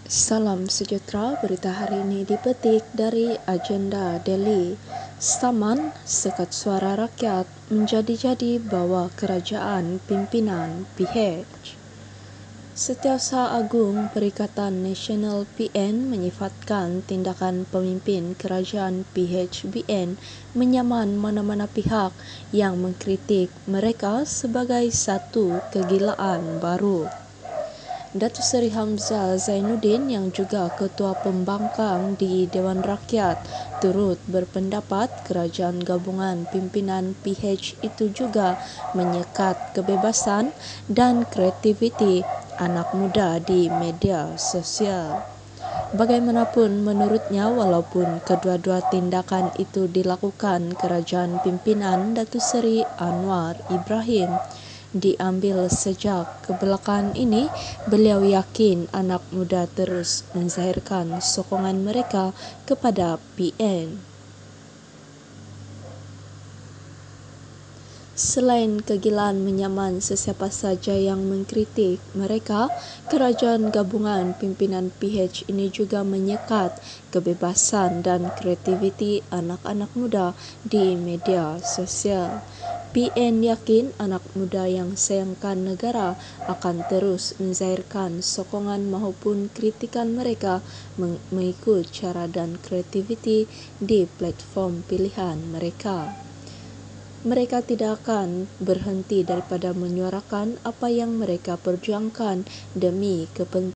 Salam sejahtera, berita hari ini dipetik dari Agenda Daily. Saman, sekat suara rakyat menjadi-jadi bawah kerajaan pimpinan PH. Setiausaha Agung Perikatan Nasional PN menyifatkan tindakan pemimpin kerajaan PHBN menyaman mana-mana pihak yang mengkritik mereka sebagai satu kegilaan baru. Datuk Seri Hamzah Zainuddin yang juga Ketua Pembangkang di Dewan Rakyat turut berpendapat kerajaan gabungan pimpinan PH itu juga menyekat kebebasan dan kreativiti anak muda di media sosial. Bagaimanapun menurutnya, walaupun kedua-dua tindakan itu dilakukan kerajaan pimpinan Datuk Seri Anwar Ibrahim diambil sejak kebelakangan ini, beliau yakin anak muda terus menzahirkan sokongan mereka kepada PN. Selain kegilaan menyaman sesiapa saja yang mengkritik mereka, kerajaan gabungan pimpinan PH ini juga menyekat kebebasan dan kreativiti anak-anak muda di media sosial. PN yakin anak muda yang sayangkan negara akan terus menzahirkan sokongan maupun kritikan mereka mengikut cara dan kreativiti di platform pilihan mereka. Mereka tidak akan berhenti daripada menyuarakan apa yang mereka perjuangkan demi kepentingan